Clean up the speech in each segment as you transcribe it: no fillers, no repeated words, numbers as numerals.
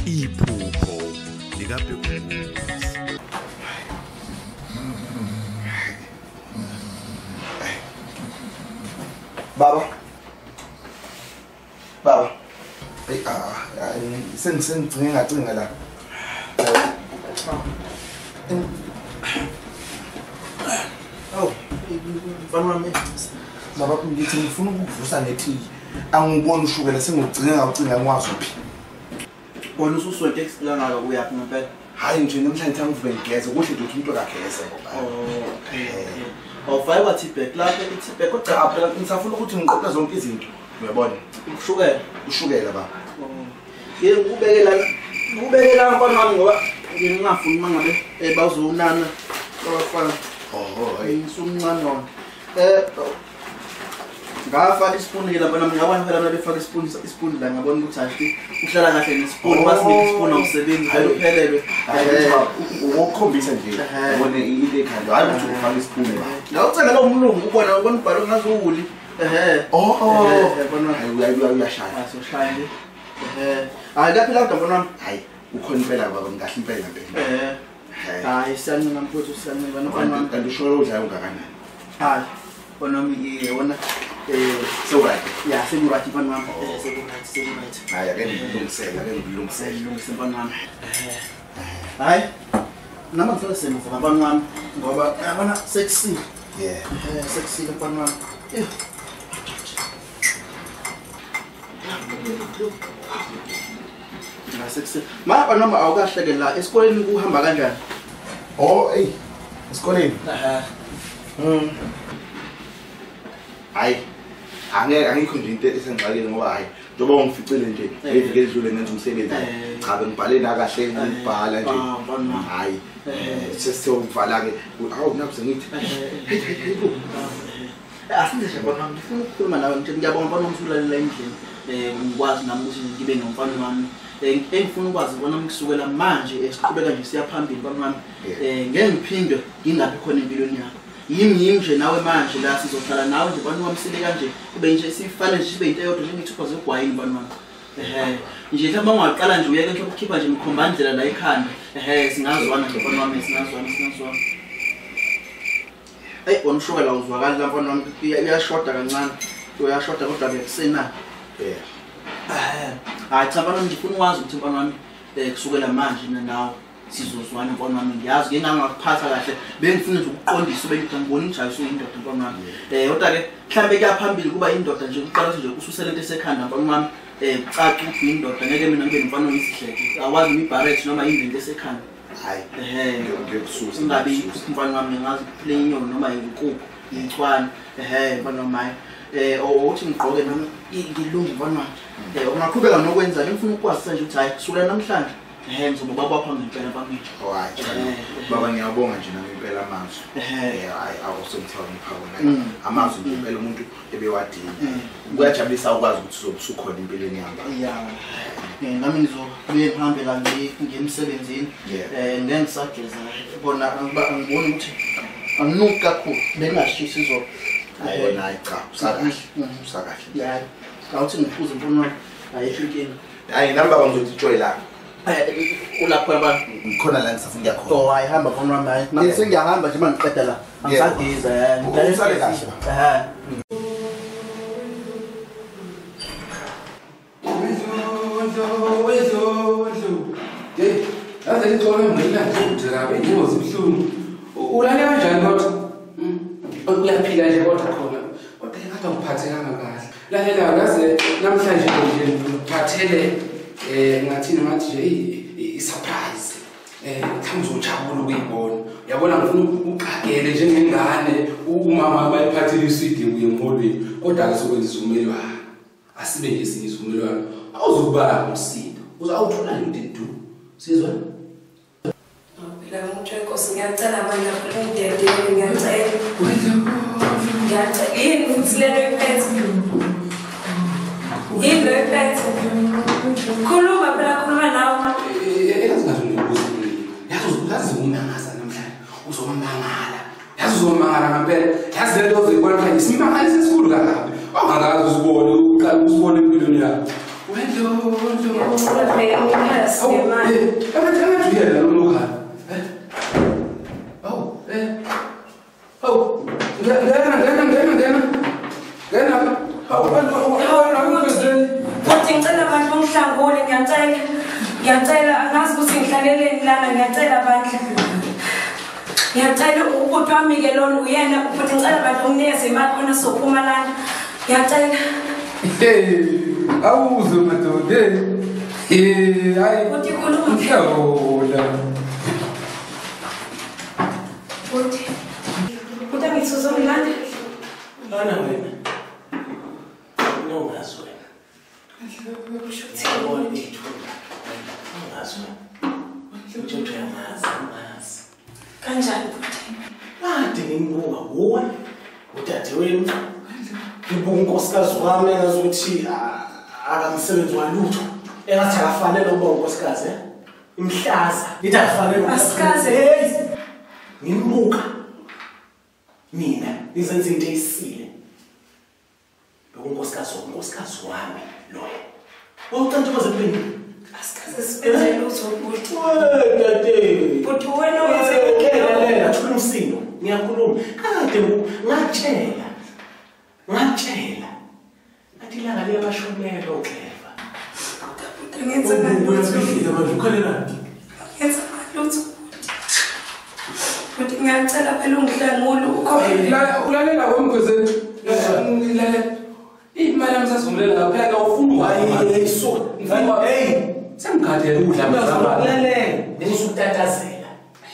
Iphupho Lika Bhekumuzi. Baba. Sengicine ngacinga la. Oh, mfana wami. Baba ngithi ngifuna ukuvusa nethi angiboni ushukela sengigcina ngawucinga ngwazi uphi. Bona ususonke esilanga ka uyapi ngempela. Hayi nje namhlanje ngivuke ngigeze kuhle nje umuntu akageze ngoba. Awufake wathi-back lapha ithi-back Cha phela ngisafuna ukuthi ngiqoqe zonke izinto. Uyabona? Ushukela baba. Yini ukubekela mfana wami ngoba ngingafuni mangabe bazonana abafana. Hayi sumncane wona. Ngafaka isipuni ke lapha nami ngabona phela mina befaka isipuni la ngabona ukuthi hayi uhlala kahle nesipuni basinika isipuni awusebenzi vele uphelelwe. Ukukhombisa nje ubone ile ekhanda hayi ukuthi ufaka isipuni la. La ucela lo umlungu ubona ubhalo ngazuwuli. Bona uyashaya. Asoshaya nje. Hayi lapha la ndabona wami. Hayi ukhona impela baba ngahle impela ngempela. Hayi siyancela mfowethu siyancela nofana kanti usho udlala ungakanani? Hayi bona mi wona Sewright. Yeah, sewright mfana wami. Sewright. Hayi ake ngilungisela mfana wami. Hayi nama ngifela semuva mfana wami ngoba yabona sexy. Yeah. Sexy mfana wami. Sexy. Mama noma awukahleke la esikoleni kuhamba kanjani? Esikoleni. Hayi angikho nje into esengxakile ngoba hayi njengoba ngificile nje evike edlule ngenza umsebenzi cha bengibhale na kahle ngibhala nje hayi sesiyovala ke awu nakuze ngithi asinze nje bona ngifuna ukukhuluma nawe ngithi ngiyabonga bona umsulalela endlini ngikwazi nami ukuthi ngibe nomfana wami engifuna ukwazi bona ngisukela manje esiqhubeka nje siya phambili mfana wami ngeke ngiphinde ngingabi khona empilweni yakho yimi nje nawe manje la sizohlala nawe nje bani wamsile kanje kube nje sifana nje sibe into eyodwa nje ngithupha zegwayini bani wami nje mhlawumbe ungaqala nje uyeke mhlawumbe ukhipha nje imikhombandlela la ekhanda singazwana nje bani wami singazwana wona ushukela uzwakala la mfana wami uyashoda kancane uyashoda kodwa ke kusena hayi cha bani ngifuna ukwazi ukuthi mfana wami kusukela manje nawe sizozwana mfana wami ngiyazi ke ngangakuphatha kahle bengifuna nje ukuqondisa ube ngibona injayi usuyindoda mfana wami kodwa ke mhlambe kuyaphambili kuba indoda nje uqala nje ususele into esekhanda mfana wami caca ukuthi indoda ngeke mina ngibe nomfana oyisihleke awazi ibarret noma into esekhanda hayi ngekususa ngabe mfana wami ngazi play inyoni noma inkukhu incwane mfana wami uthi ngigqoke nami ngilungu mfana wami ungaqhubeka nokwenza ngifuna ukwazi nje ukuthi hayi kusukela namhlanje ngizoba baba phambi ngempela bakithi baba ngiyabonga nje nami impela amazwi hayi awusomthwala ngiphawo amazwi nje impela umuntu ebewadinga kuyajabulisa ukwazi ukuthi uzobusukhona empilweni yami nami ngizobuye ngihambe la ngemsebenzini ngeke ngisageza bona angiboni ukuthi anginuki kakhulu bengashisi izo hayi cha usakahle awuthi ngiphuze mfana wami ayifikeni hayi nami baba ngizothi joy la ulapho abantu ngikhona la ngisafuna ngiyakhona hayi hamba mfana wami hayi manje sengiyahamba nje mangiqeda la angisagiza usale kahle Yaze ngicela ngina nje kabe ingozi ibhlungu. Ulale kanjani kodwa? Uyaphila nje kodwa khona. Kodwa engathi ngiphathekanga kahle. Lalela ngaze namhlanje nje ngiphathele ngathini ngathi nje i-surprise. Mhlawumbe uzojabula ukuyibona. Uyabona ngifuna uqagele njengengane umama bayiphathile iswidi kuye emholweni. Kodwa akusebenzisa umelwane. Asibe nje singiza umelwane. Awuzukubala ngosindo. Uzawuthola into edu. Sizwa? La mucho cosa ngiyacela manje ngidede ngiyacela. Ngiyacela yini ngitsilele iphethe. Yini iphethe. Khuluma phela khuluma nawe. Yazi umangasa namhlanje. Uzomangala. Yazi uzomangala ngempela. Yazi lento ozibona manje simangala sesikhulu kangaka. Ongakazi usibone uqala usibone empilweni yakho. Ngiyacela ukuthi wami ke lona uyena ukuthi ngicela abantu umnikeze imali khona sophuma lana. Ngiyacela. Awuze madoda. Hayi. Uthi khuluma. Ngiyabona. Uthi angithuzo ngilanda. Lana wena. Nongazi wena. Ngiyabona ithu. Nongazi wena. Uthi uyamazi. Kanjani futhi? Kade ngimbuka wuwe udadewenu ngibuka unkosikazi wami engazuthi akamsebenzi walutho engathi akafanele ukuba unkosikazi imhlaza lithi akafanele Asikaze. ngimbuka mina izenze into eyisile unkosikazi wami loyo ucantshoze phini Asikaze sibenze lutho futhi. Dade Futhi wena wenze lela thula umsindo ngiyakhuluma kade ngatshela athi ilanga liyabashonela oxeva ngenze uyafika manje ukhalelani ngenze lutho. Futhi ngiyacela phela ungihlangule ukhona. Ulalela wemgwezeni. Ngilalela. Imali yamsasungulele ngaphela ngawufuna hayi so hey semgadela ukudla mzabala. Lalela ngizokutatazela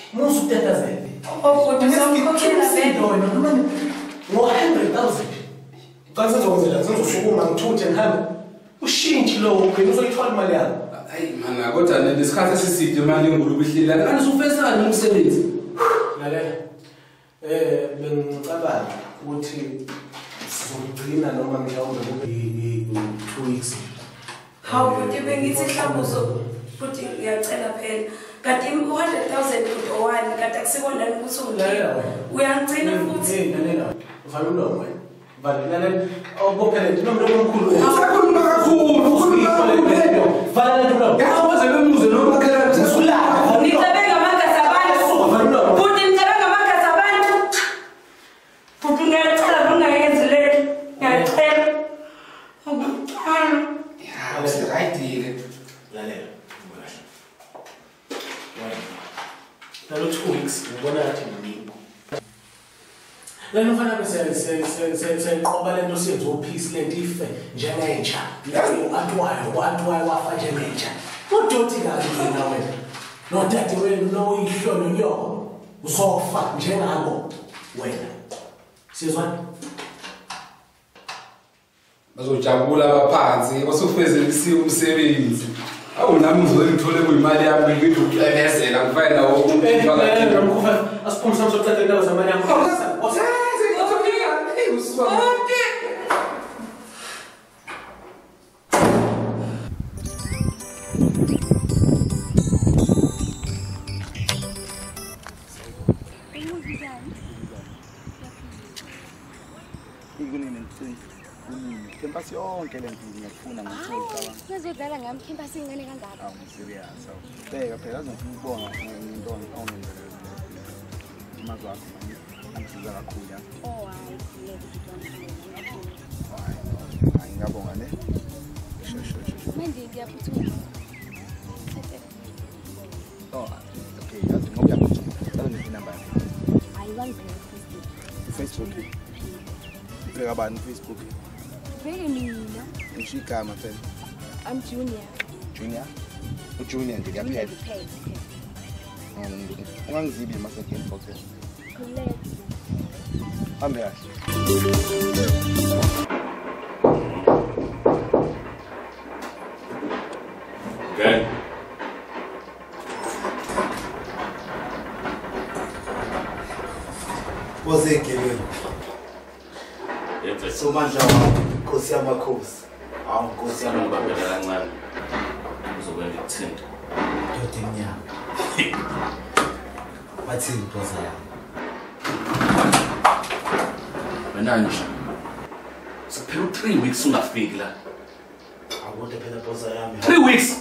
Futhi uzomkhokhela vele. ngo-100,000 xa sizosukuma ngithuthe ngihambe ushintshi lowo phela uzoyithola imali yakho. Hayi mana kodwa nesikhathi esiside imali engulu kuhlelana kanti usufesana umsebenzi. Lalela bengicabanga ukuthi sizogcina noma mhlawumbe kube 2 weeks. Hawu futhi bengithi mhlawumbe futhi ngiyacela phela. Kanti 100,000 futhi owani kanti akusikondani ukuthi ungile. Uyangcina futhi. Lalela vala umlomo wena. Vala awubophele nomlomo omkhulu. Usakhuluma kakhulu, ukhuluma kakhulu. Vala umlomo. Yawaze bemuze noma makhala Usulapha. Ngicabanga amagazi abantu. Futhi ngicabanga amagazi abantu. Futhi ngiyacela ungayenzi leyo. Ngiyacela. right. Lalela. Nalo 2 weeks ngibona ngathi ngimini. Lena mfana bese seqoba lento siyenza upeace lento ife njengenja. Watwayo wafa njengenja. Udoti kazi mina wena. No dade wena no ihlolo nyoko. Uzofa njengabo wena. Sizwa? Bazojabula abaphansi basofezekisiwe umsebenzi. Awu nami ngizolithola kuyimali yami ngidukubezela kufanele wokuphakathi nomkhofa asiphumisa msocela indaba zamali yakho. Campus yonke lento ngiyafuna ngithola. Ngizodlala ngami campus ingane kangaka. Awu serious. Beka phela azofuna ukubonga into ongenzele. Imali yakho manje angisiza kakhulu ya. Oh hayi, Hayi ngiyabonga ne. manje ngiyaphuthuma. Oh, okay, yazi ngoba uyaphuthuma. Sala nginamba yakho. Hayi bangizwe Facebook. Beka bani Facebook? Beke mina. Ngishigama phela. I'm Junior. Junior? Junior nje kuyaphela. Ungangizibi mase game box. Collect. Hambe kahle. Okay. Pozekele. Yethe Somandla wakho, Nkosi yamakhosi. awu Nkosi yami ngibambela kancane. Uzokwenza ukuthinta. Ndoda emnyama. Bathi Nkosi yami. Wena nje. Sekuphela 3 weeks ungafiki la. Kodwa phela boza yami. 3 weeks.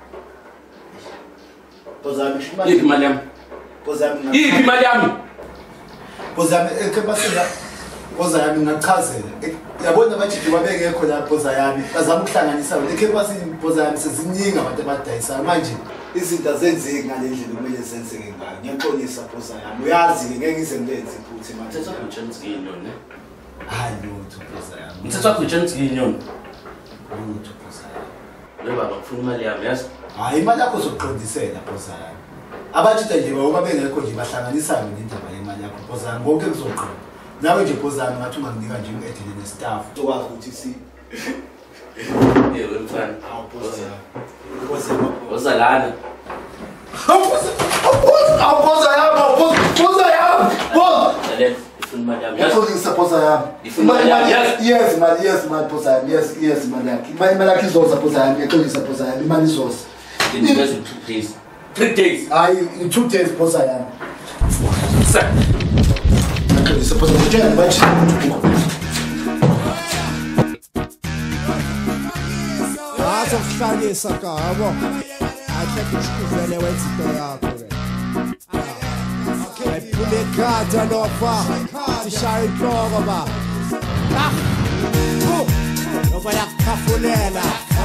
Boza yami Yiphi imali yami? Boza yami. Yiphi imali yami? Boza yami ekhebasela. Boza yami ngachazela. Yabona bathi babengekho la boza yami. Bazama ukuhlanganisa ekhebasini boza yami seziningi abantu abadayisa manje. Izinto azenzeki ngale ndlela kumele zenzeke ngayo. Ngiyaxolisa boza yami. Uyazi ke ngeke ngize ngenze futhi manje. Mthetho kujenzi inyoni. Hayi lutho boza yami. Mthetho kujenzi inyoni. Lutho boza yami. Leba bakufuna imali yami yazi? Hayi imali yakho zokuqondisela boza yami. Abathi nje uma bengekho nje bahlanganisana nendaba yemali yakho boza yami. Konke kuzoqonda. Nawe nje boza yami ngathi unganginika nje uedele nestaff. Ukwazi ukuthi si Yebo mfana. boza yami. Boza lana. Boza yami. Lalela ufuna imali yami yazi? Ngixolisa boza yami. Yes, mali boza yami. Yes, mali yakho. Imali yakho izoza boza yami. Ngixolisa boza yami. Imali izoza. Ngizokwenza 2 days. 3 days. Hayi in 2 days boza yami. Sir. Ngixolisa boza yami. Njani manje? Azokuhlalisa ka yabo. Akhe kushivele wenza into yakho ke. Ayiphule ikhadi lofa. Sishaya inhloko ba. Ngoba yakhafulela.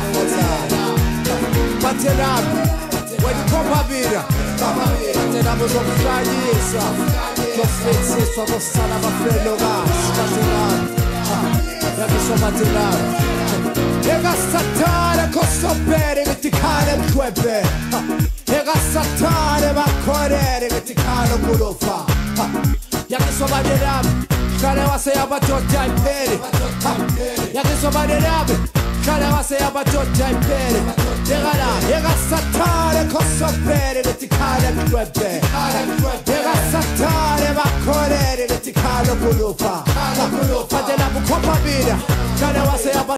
Bathela. Wena khopha bira. Bathela bozokuhlalisa. Kufetsiswa kosala bafelo ka. Bathela. Yakisobathela. Ega satana kosopere metikane mkwebe. Ega satana makorere metikane mulofa. Yakisobathela. Kale wase yabatota impere. Yakisobathela. Kale wase yabatota impere. Ega satana kosopere metikane mkwebe. Ega satana makorere metikane mulofa. Patela mukhopa bida. Kale wase